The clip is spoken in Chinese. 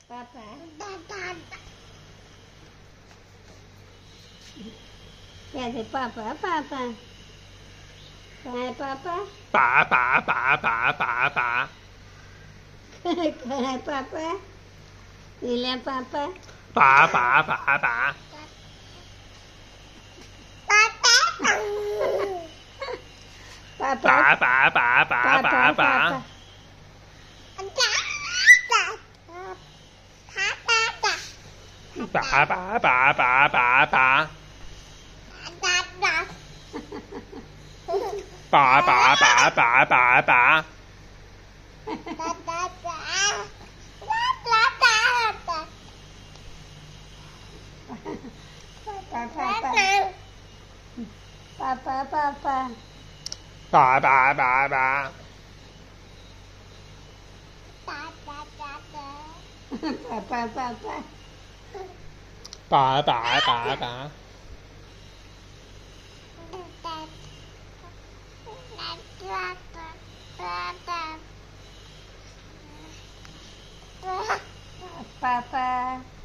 爸爸，现在爸爸，爸爸，快爸爸， 爸爸爸爸爸爸， 快爸爸，你来爸爸， 爸爸爸爸， 爸爸， 爸爸爸爸爸爸，爸爸爸爸爸爸，爸爸爸爸爸爸， 爸爸，爸爸，爸爸， 爸爸爸爸， 爸爸，爸爸， 爸爸爸爸， 爸爸。